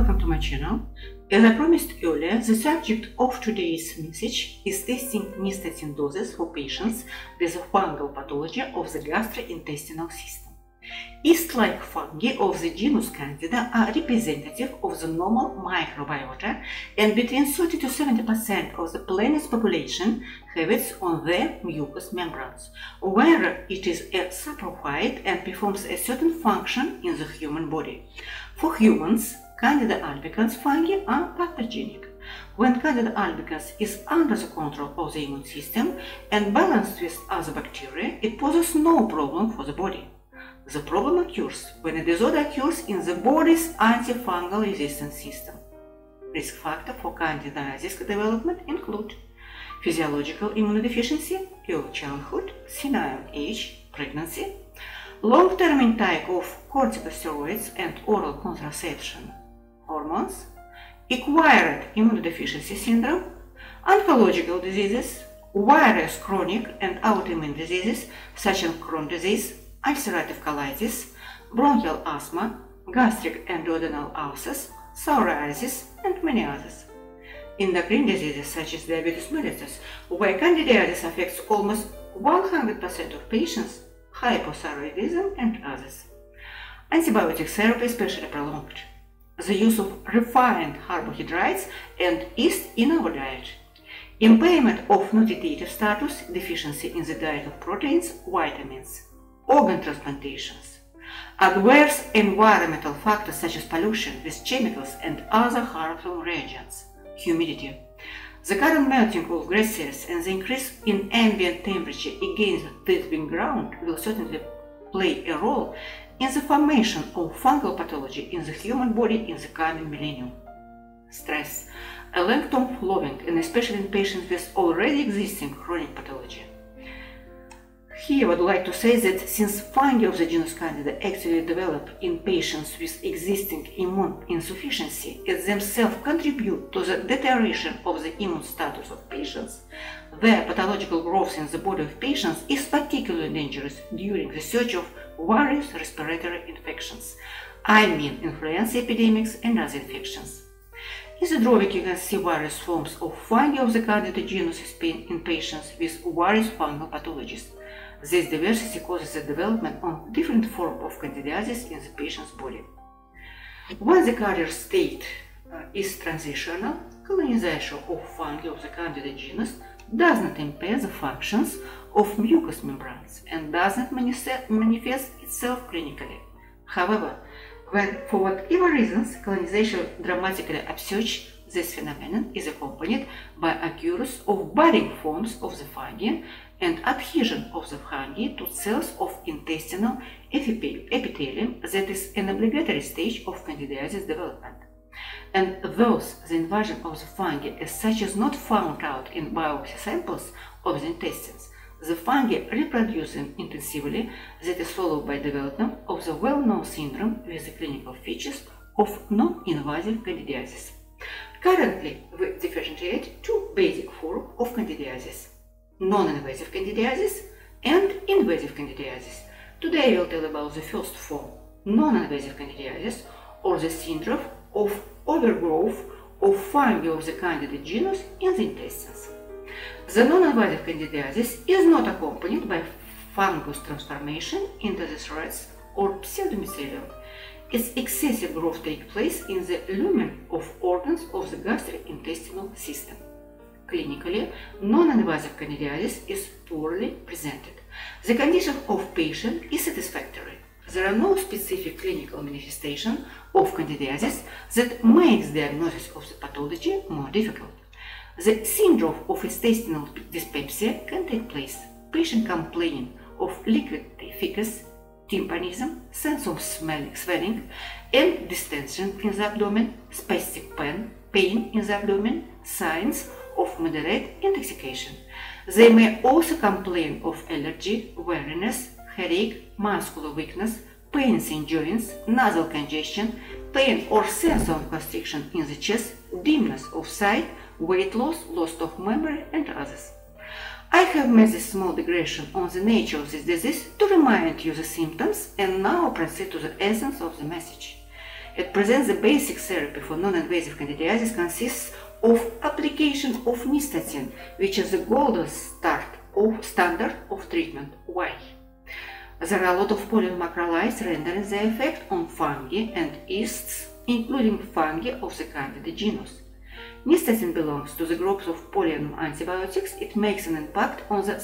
welcome to my channel. As I promised earlier, the subject of today's message is testing Nystatin doses for patients with a fungal pathology of the gastrointestinal system. Yeast-like fungi of the genus Candida are representative of the normal microbiota, and between 30 to 70% of the planet's population have it on their mucous membranes, where it is a saprophyte and performs a certain function in the human body. For humans, Candida albicans fungi are pathogenic. When Candida albicans is under the control of the immune system and balanced with other bacteria, it poses no problem for the body. The problem occurs when a disorder occurs in the body's antifungal resistance system. Risk factors for candidiasis development include physiological immunodeficiency, early childhood, senile age, pregnancy, long-term intake of corticosteroids and oral contraception hormones, acquired immunodeficiency syndrome, oncological diseases, various chronic and autoimmune diseases such as Crohn's disease, ulcerative colitis, bronchial asthma, gastric and duodenal ulcers, psoriasis, and many others. Endocrine diseases such as diabetes mellitus, where candidiasis affects almost 100% of patients, hypothyroidism, and others. Antibiotic therapy especially prolonged. The use of refined carbohydrates and yeast in our diet. Impairment of nutritive status, deficiency in the diet of proteins, vitamins. Organ transplantations, adverse environmental factors such as pollution with chemicals and other harmful reagents, humidity. The current melting of glaciers and the increase in ambient temperature against this background will certainly play a role in the formation of fungal pathology in the human body in the coming millennium. Stress, a long-term flowing, and especially in patients with already existing chronic pathology. Here I would like to say that since fungi of the genus Candida actually develop in patients with existing immune insufficiency, it themselves contribute to the deterioration of the immune status of patients, their pathological growth in the body of patients is particularly dangerous during the surge of various respiratory infections, I mean influenza epidemics and other infections. In the drawing you can see various forms of fungi of the Candida genus in patients with various fungal pathologies. This diversity causes the development of different forms of candidiasis in the patient's body. When the carrier state is transitional, colonization of fungi of the Candida genus does not impair the functions of mucous membranes and does not manifest itself clinically. However, when for whatever reasons colonization dramatically upsurges, this phenomenon is accompanied by occurrence of budding forms of the fungi and adhesion of the fungi to cells of intestinal epithelium that is an obligatory stage of candidiasis development. And thus, the invasion of the fungi as such is not found out in biopsy samples of the intestines. The fungi reproduce intensively, that is followed by development of the well-known syndrome with the clinical features of non-invasive candidiasis. Currently, we differentiate two basic forms of candidiasis: non-invasive candidiasis and invasive candidiasis. Today I will tell about the first form, non-invasive candidiasis, or the syndrome of overgrowth of fungi of the Candida genus in the intestines. The non-invasive candidiasis is not accompanied by fungus transformation into the threads or pseudomycelium. Its excessive growth takes place in the lumen of organs of the gastrointestinal system. Clinically, non-invasive candidiasis is poorly presented. The condition of patient is satisfactory. There are no specific clinical manifestations of candidiasis that makes diagnosis of the pathology more difficult. The syndrome of intestinal dyspepsia can take place. Patient complain of liquid feces, tympanism, sense of swelling and distension in the abdomen, spastic pain in the abdomen, signs of moderate intoxication. They may also complain of allergy, weariness, headache, muscular weakness, pains in joints, nasal congestion, pain or sense of constriction in the chest, dimness of sight, weight loss, loss of memory, and others. I have made this small digression on the nature of this disease to remind you the symptoms and now proceed to the essence of the message. At present, the basic therapy for non-invasive candidiasis consists of application of Nystatin, which is the gold standard of treatment. Why? There are a lot of pollen macrolides rendering their effect on fungi and yeasts, including fungi of the Candida genus. Nystatin belongs to the group of pollen antibiotics. It makes an impact on the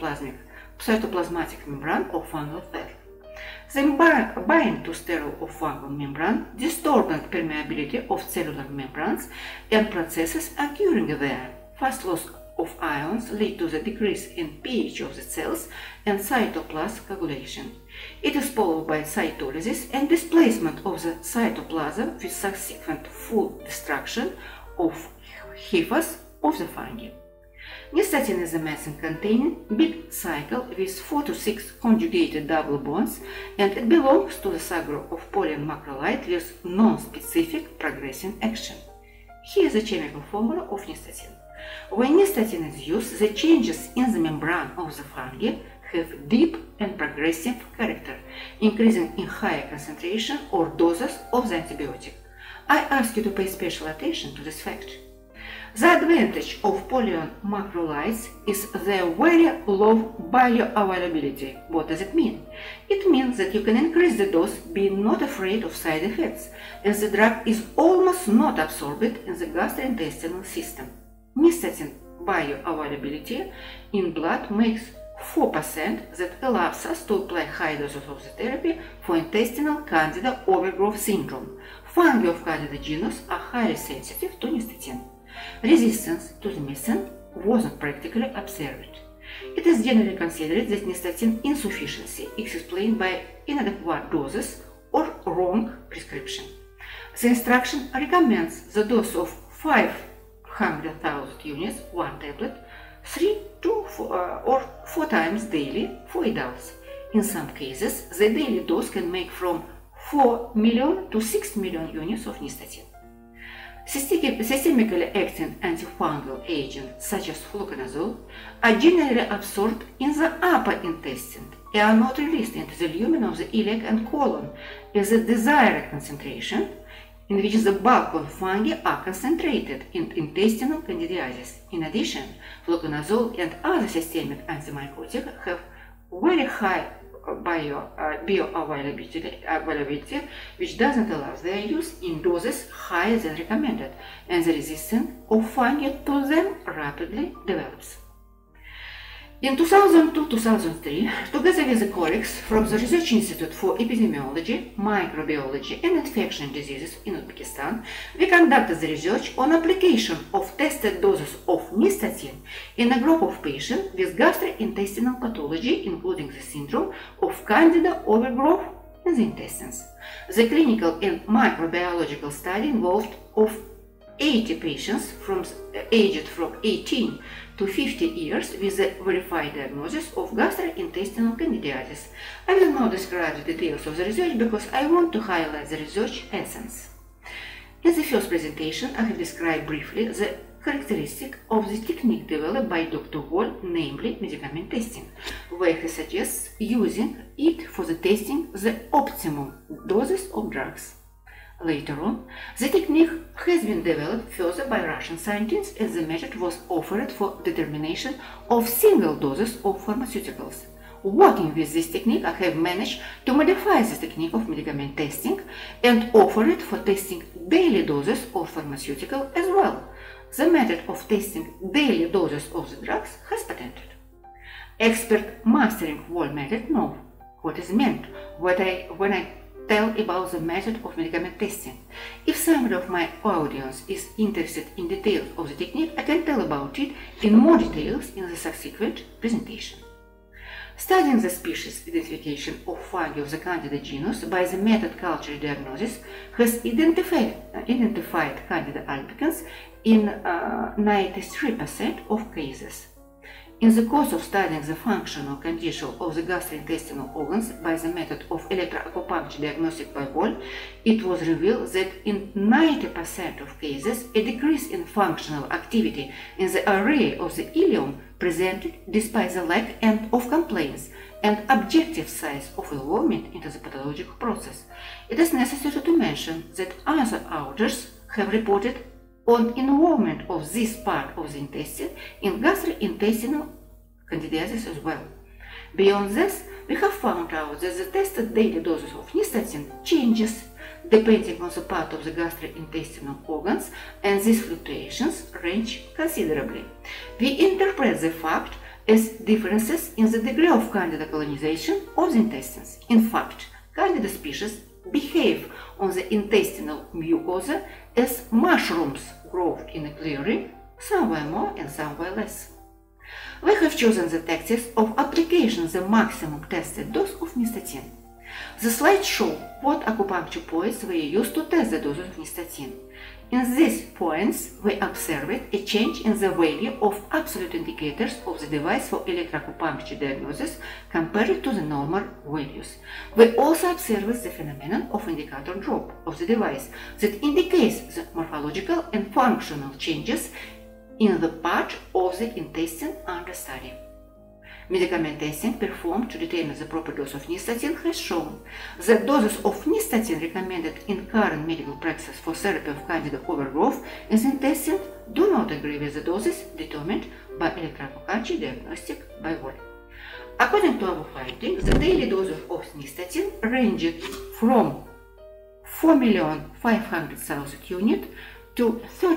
cytoplasmatic membrane of fungal cell. They bind to sterol of fungal membrane, disturbing permeability of cellular membranes and processes occurring there. Fast loss of ions lead to the decrease in pH of the cells and cytoplasm coagulation. It is followed by cytolysis and displacement of the cytoplasm with subsequent full destruction of hyphas of the fungi. Nystatin is a medicine containing big cycle with 4 to 6 conjugated double bonds, and it belongs to the subgroup of pollen macrolide with non-specific progressing action. Here is the chemical formula of Nystatin. When Nystatin is used, the changes in the membrane of the fungi have deep and progressive character, increasing in higher concentration or doses of the antibiotic. I ask you to pay special attention to this fact. The advantage of pollen macrolides is their very low bioavailability. What does it mean? It means that you can increase the dose being not afraid of side effects, as the drug is almost not absorbed in the gastrointestinal system. Nystatin bioavailability in blood makes 4% that allows us to apply high doses of the therapy for intestinal Candida overgrowth syndrome. Fungi of Candida genus are highly sensitive to Nystatin. Resistance to the medicine wasn't practically observed. It is generally considered that Nystatin insufficiency is explained by inadequate doses or wrong prescription. The instruction recommends the dose of 500,000 units, 1 tablet, 3 to 4 times daily for adults. In some cases, the daily dose can make from 4 million to 6 million units of Nystatin. Systemically acting antifungal agents such as fluconazole are generally absorbed in the upper intestine and are not released into the lumen of the iliac and colon as a desired concentration, in which the bulk of fungi are concentrated in intestinal candidiasis. In addition, fluconazole and other systemic antimycotics have very high bioavailability, which doesn't allow their use in doses higher than recommended, and the resistance of fungi to them rapidly develops. In 2002-2003, together with the colleagues from the Research Institute for Epidemiology, Microbiology and Infectious Diseases in Uzbekistan, we conducted the research on application of tested doses of Nystatin in a group of patients with gastrointestinal pathology, including the syndrome of Candida overgrowth in the intestines. The clinical and microbiological study involved of 80 patients aged from 18 to 50 years with a verified diagnosis of gastrointestinal candidiasis. I will not describe the details of the research because I want to highlight the research essence. In the first presentation, I have described briefly the characteristic of the technique developed by Dr. Wall, namely medicament testing, where he suggests using it for the testing the optimum doses of drugs. Later on, the technique has been developed further by Russian scientists, and the method was offered for determination of single doses of pharmaceuticals. Working with this technique, I have managed to modify the technique of medicament testing and offer it for testing daily doses of pharmaceutical as well. The method of testing daily doses of the drugs has patented. Expert mastering Wall method know what is meant when I tell about the method of medicament testing. If somebody of my audience is interested in details of the technique, I can tell about it in more details in the subsequent presentation. Studying the species identification of fungi of the Candida genus by the method culture diagnosis has identified Candida albicans in 93% of cases. In the course of studying the functional condition of the gastrointestinal organs by the method of electroacupuncture diagnostic by wall, it was revealed that in 90% of cases, a decrease in functional activity in the area of the ileum presented despite the lack of complaints and objective size of involvement into the pathological process. It is necessary to mention that other authors have reported on involvement of this part of the intestine in gastrointestinal candidiasis as well. Beyond this, we have found out that the tested daily doses of Nystatin changes depending on the part of the gastrointestinal organs, and these fluctuations range considerably. We interpret the fact as differences in the degree of Candida colonization of the intestines. In fact, Candida species behave on the intestinal mucosa as mushrooms grow in a clearing, somewhere more and somewhere less. We have chosen the tactics of application the maximum tested dose of Nystatin. The slides show what acupuncture points were used to test the doses of Nystatin. In these points, we observed a change in the value of absolute indicators of the device for electroacupuncture diagnosis compared to the normal values. We also observed the phenomenon of indicator drop of the device that indicates the morphological and functional changes in the part of the intestine under study. Medicament testing performed to determine the proper dose of Nystatin has shown that doses of Nystatin recommended in current medical practice for therapy of Candida overgrowth in the intestine do not agree with the doses determined by electroacupuncture diagnostic by wall. According to our findings, the daily dose of Nystatin ranged from 4,500,000 units to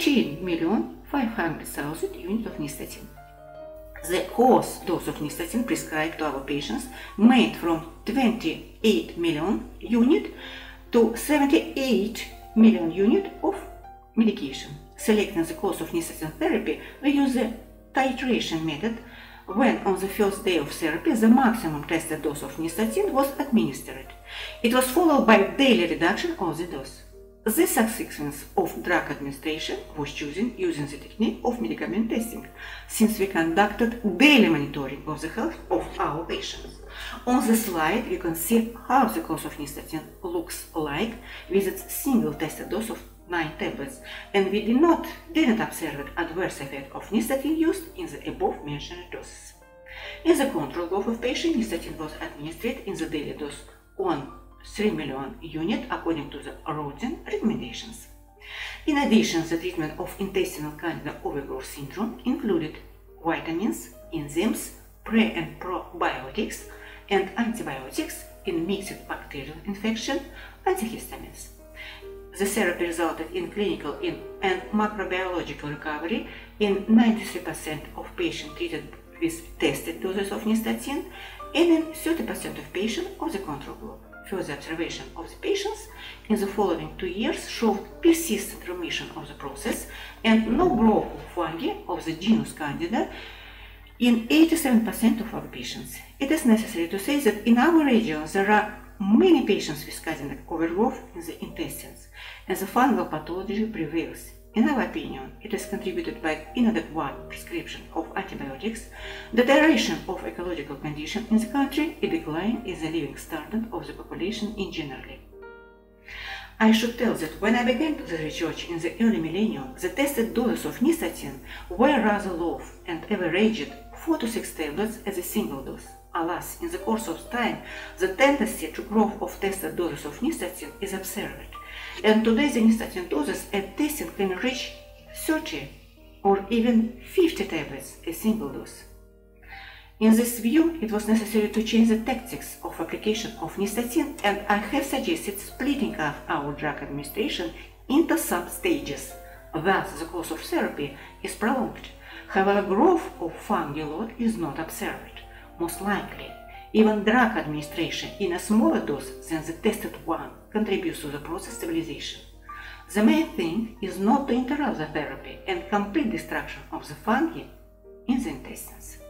13,500,000 units of Nystatin. The course dose of Nystatin prescribed to our patients made from 28 million units to 78 million units of medication. Selecting the course of Nystatin therapy, we use the titration method when on the first day of therapy the maximum tested dose of Nystatin was administered. It was followed by daily reduction of the dose. The sequence of drug administration was chosen using the technique of medicament testing, since we conducted daily monitoring of the health of our patients. On the slide, you can see how the course of Nystatin looks like with its single tested dose of 9 tablets, and we didn't observe adverse effect of Nystatin used in the above mentioned doses. In the control group of patients, Nystatin was administered in the daily dose on 3 million units according to the routine recommendations. In addition, the treatment of intestinal Candida overgrowth syndrome included vitamins, enzymes, pre- and probiotics, and antibiotics in mixed bacterial infection, antihistamines. The therapy resulted in clinical and macrobiological recovery in 93% of patients treated with tested doses of Nystatin and in 30% of patients of the control group. Further observation of the patients in the following 2 years showed persistent remission of the process and no growth of fungi of the genus Candida in 87% of our patients. It is necessary to say that in our region there are many patients with Candida overgrowth in the intestines, and the fungal pathology prevails. In our opinion, it is contributed by inadequate prescription of antibiotics, deterioration of ecological conditions in the country, a decline in the living standard of the population in general. I should tell that when I began the research in the early millennium, the tested doses of Nystatin were rather low and averaged 4 to 6 tablets as a single dose. Alas, in the course of time, the tendency to growth of tested doses of Nystatin is observed, and today the Nystatin doses at testing can reach 30 or even 50 tablets a single dose. In this view, it was necessary to change the tactics of application of Nystatin, and I have suggested splitting up our drug administration into sub-stages. Thus, the course of therapy is prolonged. However, growth of fungi load is not observed. Most likely, even drug administration in a smaller dose than the tested one contributes to the process stabilization. The main thing is not to interrupt the therapy and complete destruction of the fungi in the intestines.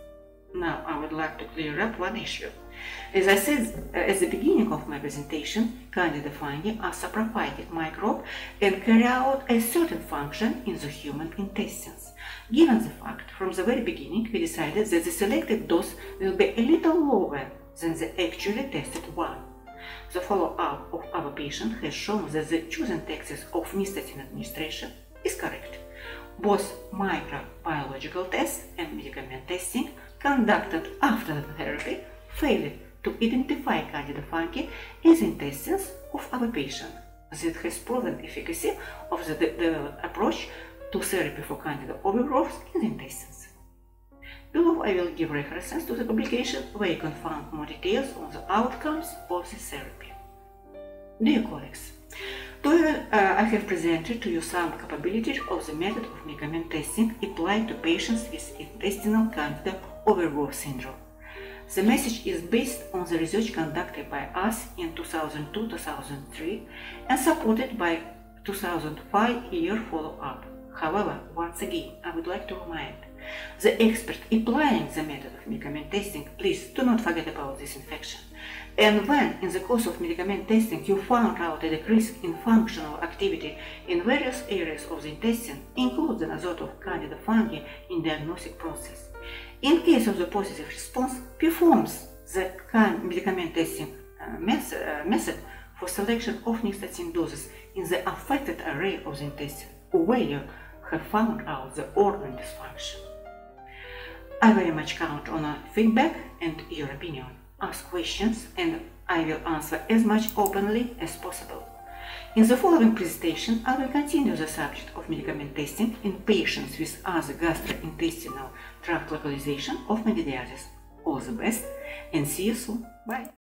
Now I would like to clear up one issue. As I said at the beginning of my presentation, Candida fungi are saprophytic microbes and carry out a certain function in the human intestines. Given the fact, from the very beginning we decided that the selected dose will be a little lower than the actually tested one. The follow-up of our patient has shown that the chosen texts of Nystatin administration is correct. Both microbiological tests and medicament testing conducted after the therapy failed to identify Candida fungi in the intestines of our patient. That has proven efficacy of the developed approach to therapy for Candida overgrowth in the intestines. Below I will give references to the publication where you can find more details on the outcomes of the therapy. Dear colleagues, today I have presented to you some capabilities of the method of medicament testing applied to patients with intestinal Candida overgrowth syndrome. The message is based on the research conducted by us in 2002-2003 and supported by 2005-year follow-up. However, once again, I would like to remind the expert applying the method of medicament testing, please do not forget about this infection. And when, in the course of medicament testing, you found out a decrease in functional activity in various areas of the intestine, include the nosology of Candida fungi in diagnostic process. In case of the positive response, performs the medicament testing method for selection of Nystatin doses in the affected area of the intestine, where you have found out the organ dysfunction. I very much count on a feedback and your opinion. Ask questions and I will answer as much openly as possible. In the following presentation, I will continue the subject of medicament testing in patients with other gastrointestinal tract localization of candidiasis. All the best and see you soon. Bye.